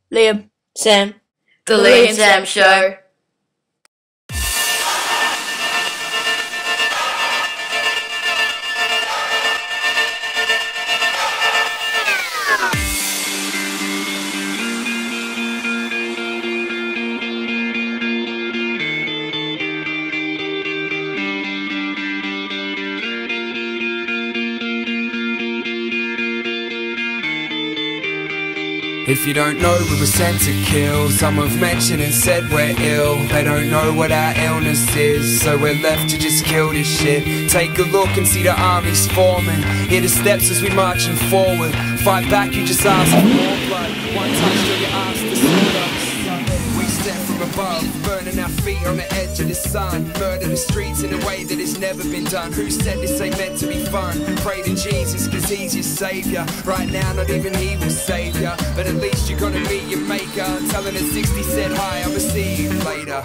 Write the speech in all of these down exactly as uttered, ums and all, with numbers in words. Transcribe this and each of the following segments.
Liam, Sam, The Liam Sam Show. If you don't know, we were sent to kill. Some have mentioned and said we're ill. They don't know what our illness is, so we're left to just kill this shit. Take a look and see the armies forming. Hear the steps as we marching forward. Fight back, you just ask for more blood. One touch till you ask to see us. We step from above, burning our feet on the edge of the sun. Murder the streets in a way that has never been done. Who said this ain't meant to be fun? Pray to Jesus cause he's your saviour. Right now not even he will save ya, but at least you're gonna meet your maker. Telling her sixty said hi, I'll see you later.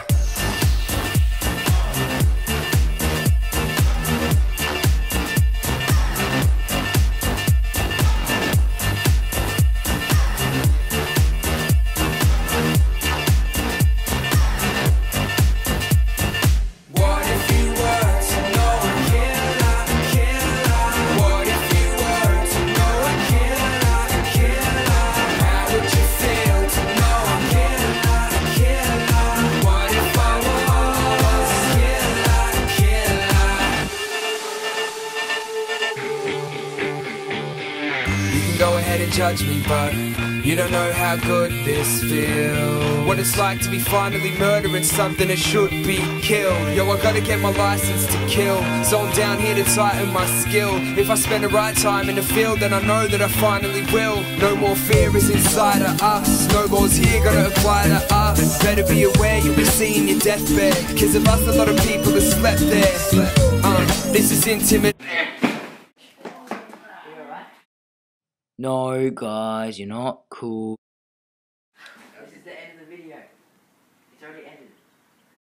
Go ahead and judge me, but you don't know how good this feels. What it's like to be finally murdering something that should be killed. Yo, I gotta get my license to kill, so I'm down here to tighten my skill. If I spend the right time in the field, then I know that I finally will. No more fear is inside of us. No laws here gonna apply to us. Better be aware you'll be seeing your deathbed, cause of us a lot of people have slept there. uh, This is intimate. No, guys, you're not cool.